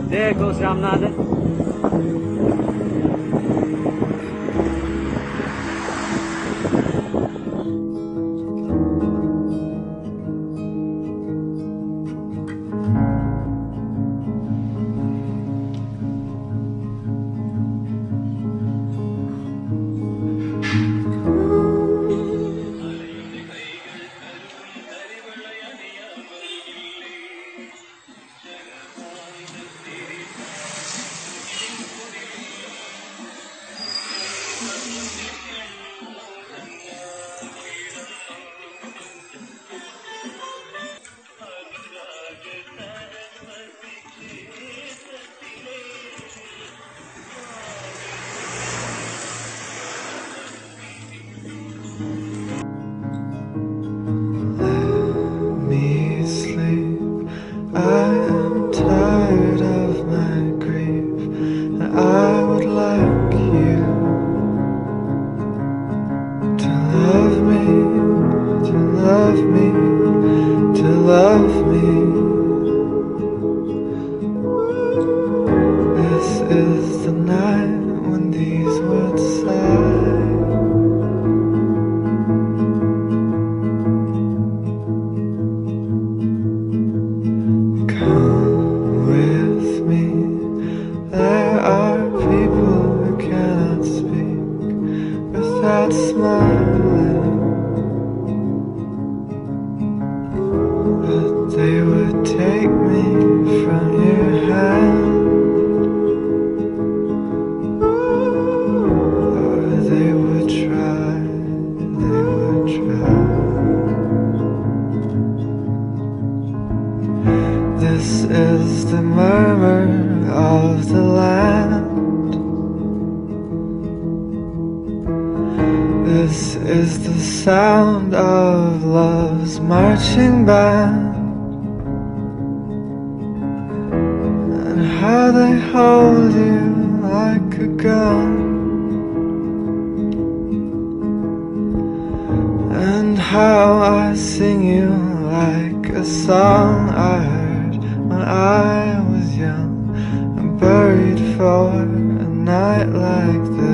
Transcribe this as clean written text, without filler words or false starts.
There goes Ramanathan. Love me. This is the night when these words sigh. Come with me. There are people who cannot speak without smiling, but they would take me from your hand, or they would try, they would try. This is the murmur of the land. This is the sound of love's marching band, and how they hold you like a gun, and how I sing you like a song I heard when I was young and buried for a night like this.